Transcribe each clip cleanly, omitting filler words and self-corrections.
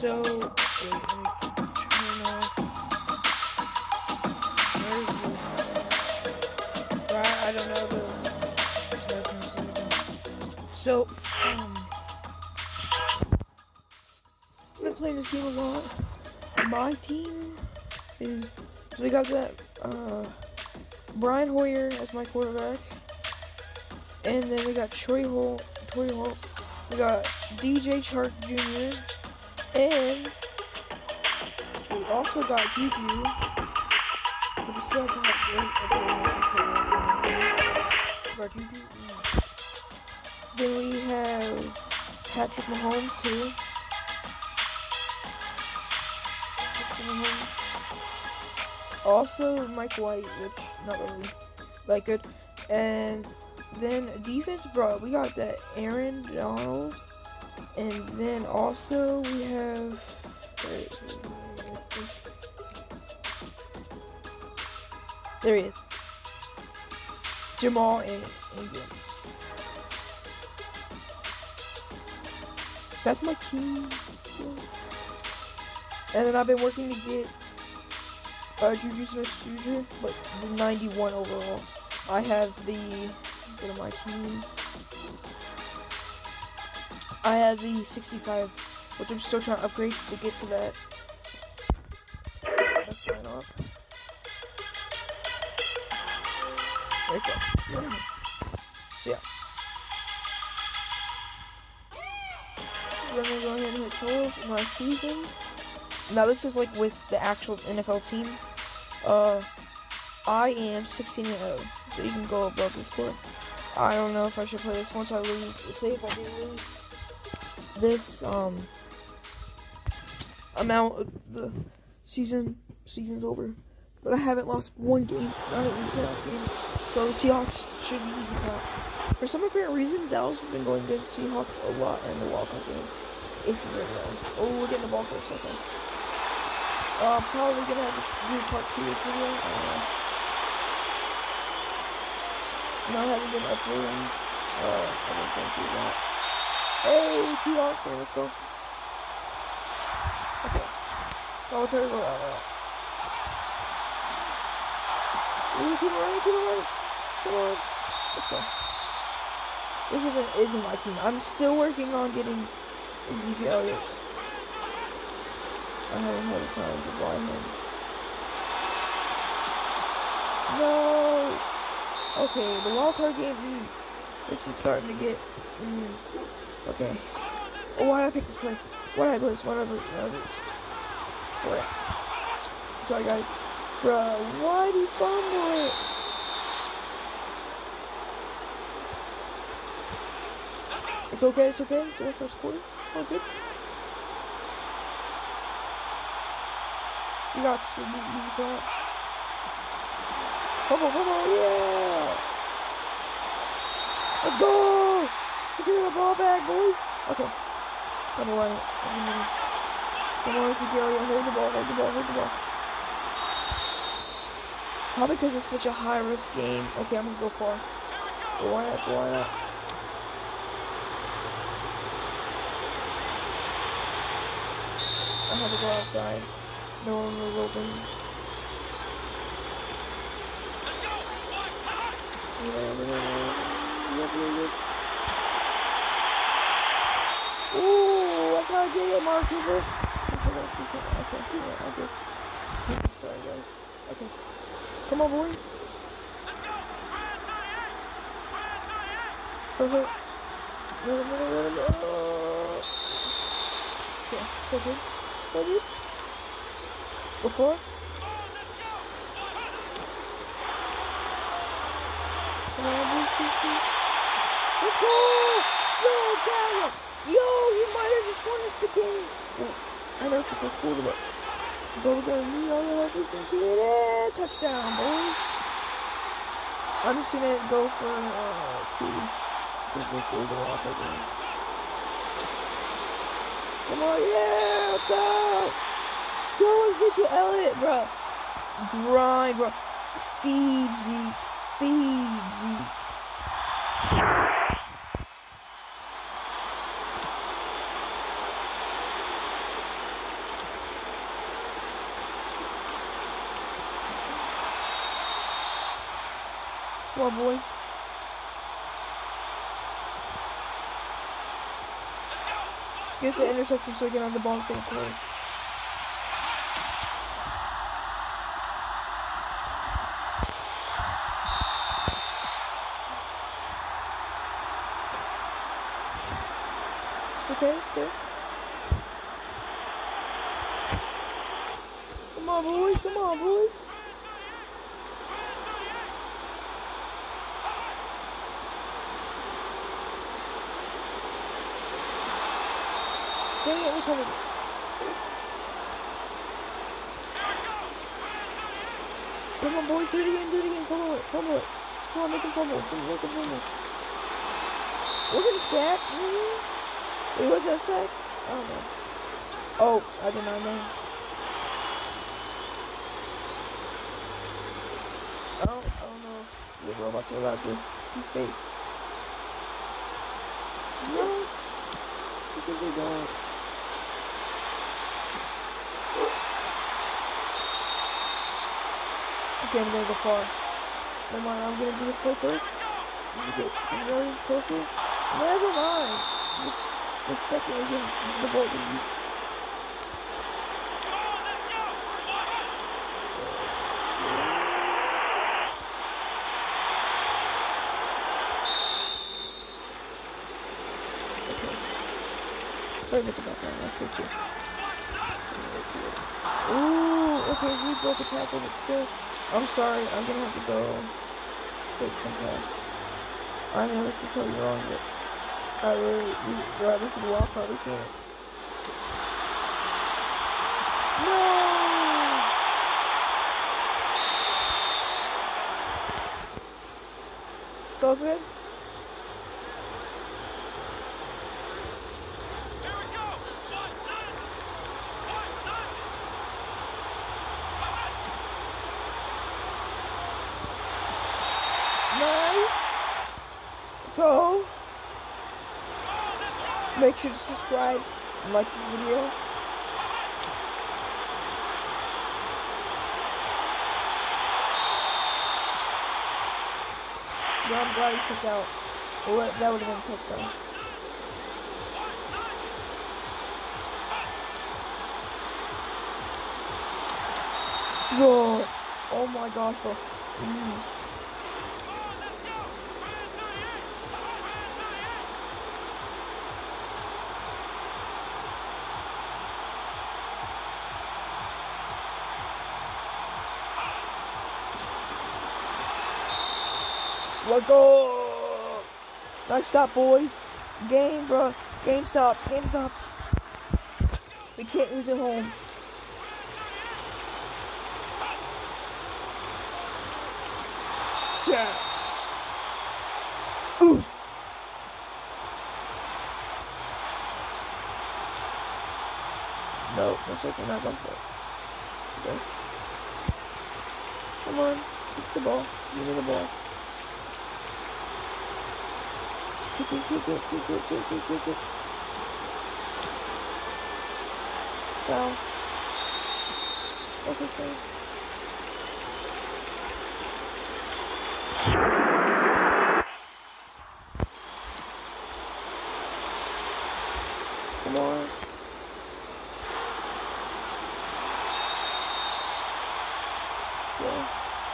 So, wait, let me turn off. Where's the... I don't know this. So, I've been playing this game a lot. My team is... So we got that, Brian Hoyer as my quarterback. And then we got Troy Holt. We got DJ Chark Jr. And we also got Juju. But we still have to have Juju. Then we have Patrick Mahomes too. Also Mike White, which not really that good. And then defense, bro, we got that Aaron Donald. And then also we have there he is. Jamal and Ingram. That's my team. And then I've been working to get Juju Smith-Schuster, but the 91 overall. I have the, go to my team. I have the 65, which I'm still trying to upgrade to get to that. Let's sign up. There we go. So yeah. We're gonna go ahead and hit totals in my season. Now this is like with the actual NFL team. I am 16-0, so you can go above the score. I don't know if I should play this once I lose. Say if I do lose this amount of the season's over. But I haven't lost one game, not even playoff games. So the Seahawks should be easy playoffs. For some apparent reason, Dallas has been going against Seahawks a lot in the wildcard game. If you didn't know. Oh, we're getting the ball for a second. Probably gonna have to do part 2 of this video. I haven't been uploading. I don't think do that. Hey, T. Austin, let's go. Okay. I'll try to go out. Ooh, keep it running. Come on. Let's go. This isn't my team. I'm still working on getting Zeek Elliott. I haven't had the time to buy him. No! Okay, the wildcard game, this is starting to get, okay. Oh, why did I pick this play? Why did I do this? Sorry, guys. Bruh, why did he fumble it? It's okay. It's our first quarter. All good. Seahawks should be easy points. Come on, yeah! Let's go! We're getting the ball back, boys! Okay. Come on, let's go. Hold the ball. Probably because it's such a high-risk game. Okay, I'm gonna go far. Why not? I had to go outside. No one was open. Ooh, that's how I get it, Mark Cooper. Okay. Sorry, guys. Okay. Come on, boys. Perfect. Okay, so good. Before? Come on, please. Let's go! Yo, Gallup! Yo, you might have just won us the game. Well, I know it's the first quarter, but we're gonna need all the help we can get it. Touchdown, boys. I'm just gonna go for 2 because this is a walkout game. Come on, yeah, let's go! Go, Ezekiel Elliott, bro. Grind, bro. Feed Zeke. Come on, boys. Gets the interception so we get on the ball and save play. Okay, good. Come on, boys. Come on, boys. Dang it, we covered it. Come on, boys. Do it again. Do it again. Fumble it. Fumble it. Come on, make him fumble. Come on, make him fumble. We're gonna sack. Wait, was that sack? I don't know. Oh, I did not know. I don't know if the robots are allowed to do fakes. No. I think they don't. Okay, I'm gonna go far. Never mind, I'm gonna do this play first. This is good. Some yards closer. Never mind. The second we give the ball to Zeke. Sorry about the background, that's so good. Ooh, okay, Zeke broke a tackle, but still. I'm sorry, I'm gonna have to go fake my pass. I know this is probably wrong, but this is the wildcard, we can't. No! It's all good? Go. Make sure to subscribe and like this video. Yeah, I'm glad he took out. Well, that would have been a touchdown. Whoa. Oh my gosh, bro. Let's go! Nice stop, boys. Game, bro. Game stops. Game stops. We can't lose at home. Sack. Oof. No, looks like we're not going for it. Okay. Come on. Kick the ball. Give me the ball. Kick it. Foul. What's it say? Come on. Yeah.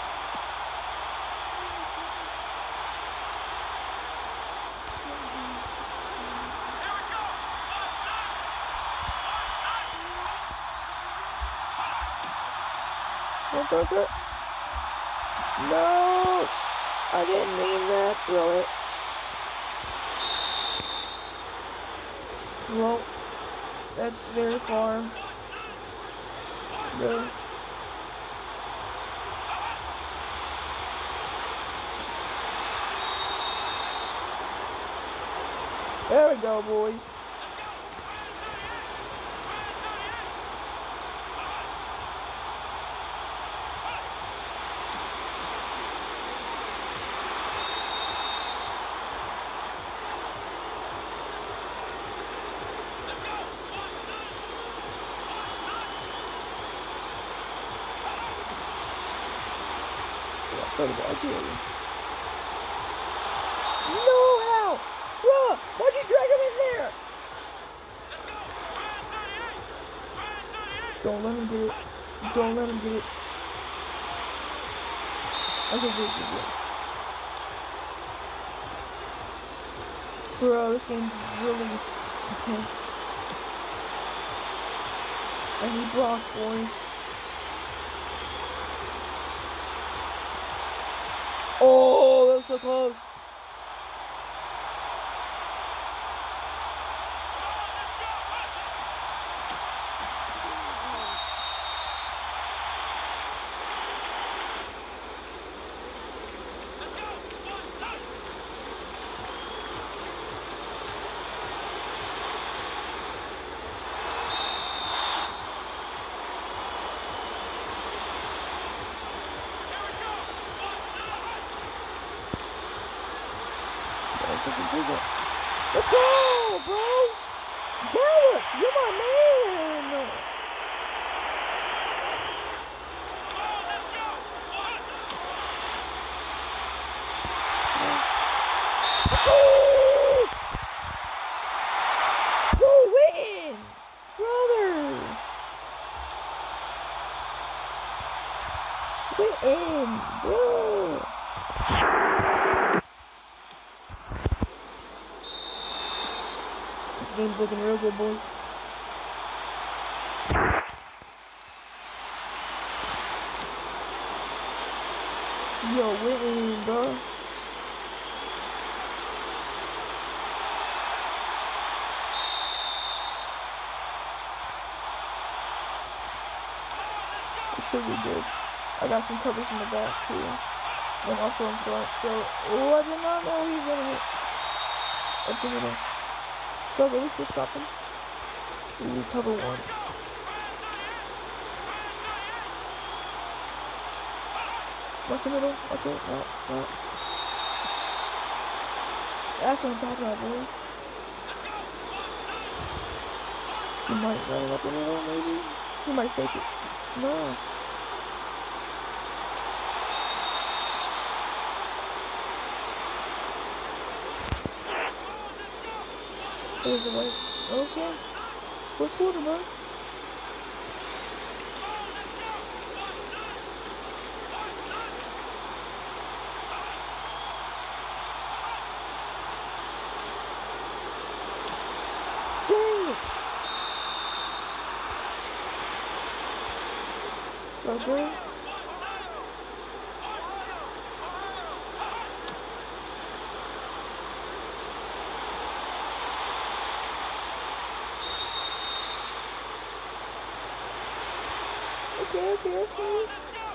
Don't throw it. No! I didn't mean that. Throw it. Well, that's very far. Really. There we go, boys. Throw the ball. Don't let him get it. Don't let him get it. Okay, good. Bro, this game's really intense. I need blocks, boys. Oh, that was so close. Let's go, bro! Gallup, you're my man! Woo, win! Brother! Win, bro! This game's looking real good, boys. Yo, win, bro. It should be good. I got some coverage in the back, too. And also in front, so... Oh, I did not know he was gonna hit. Up the middle. Go, at least just stop him. Ooh, cover one. Watch the middle. Okay, no. That's what I'm talking about, boys. He might run it up the middle, maybe. He might fake it. No. There's a way. Okay. Fourth quarter, bro. Dang it. Okay. Okay, I see you.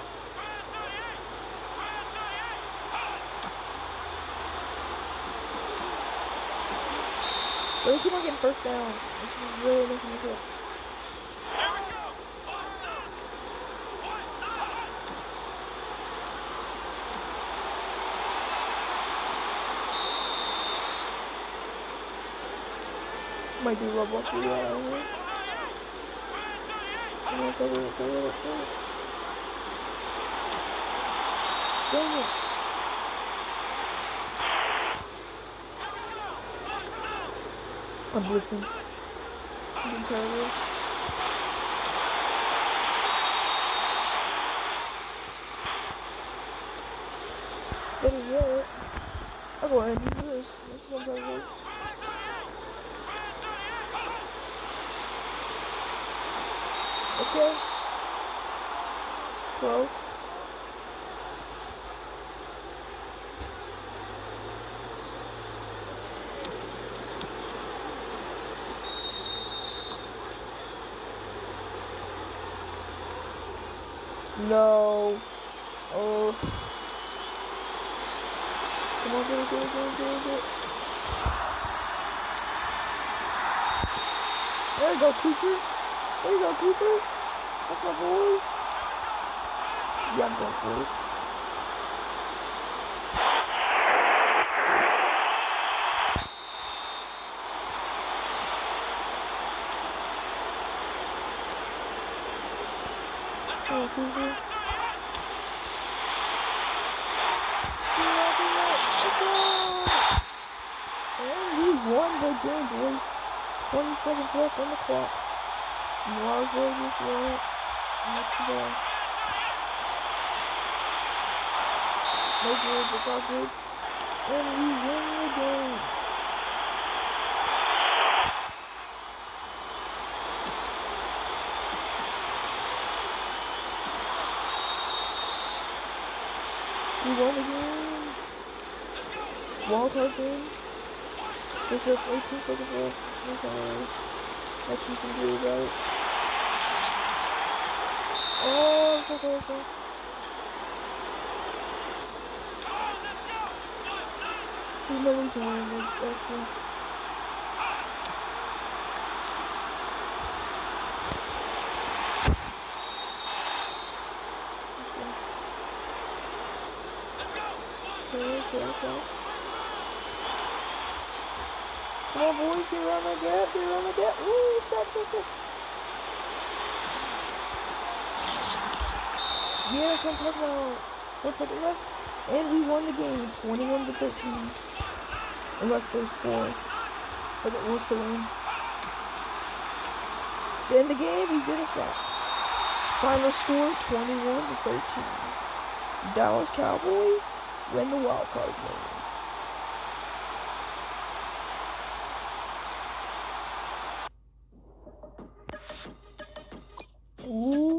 We keep on getting first down. This is really messing us up. Might do love walk through that out here. Go. Dang it. I'm blitzing. I'm being terrible. Better yet, I'll go ahead and do this. This sometimes works. Okay. Go. No. Oh. Come on, get it. There you go, Cooper. That's my boy. Yeah, I'm going for it. Oh, Cooper. And we won the game, boys. 20 seconds left on the clock. Miles Rogers, right? That's the ball. No good, it's all good. And we win the game. We won the game. Wildcard game. There's 18 seconds left. There's nothing you can do about it. Oh, it's not going to go. There's no one can win this, actually. Okay. Come on, boys, get around that gap, Ooh, sack. Yeah, that's what I'm talking about. 1 second left, and we won the game, 21-13. Unless they score, but it will still win. To end the game, we did a stop. Final score, 21-13. Dallas Cowboys win the wildcard game. Ooh.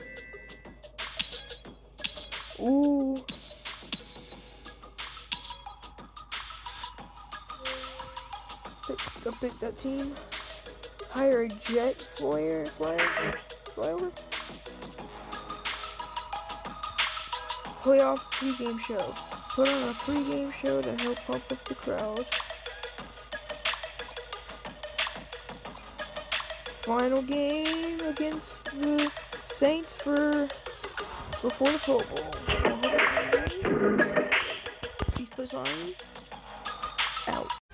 Pick that team. Hire a jet flyer. Flyover. Playoff pregame show. Put on a pregame show to help pump up the crowd. Final game against the Saints before the Pro Bowl. Peace, Army. Out.